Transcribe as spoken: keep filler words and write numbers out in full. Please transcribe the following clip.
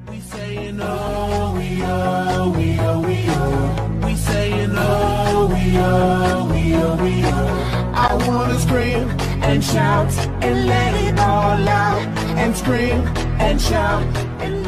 We saying oh, we oh, we oh, we oh. We saying oh, we oh, we oh, we oh. I wanna scream and shout and let it all out. And scream and shout and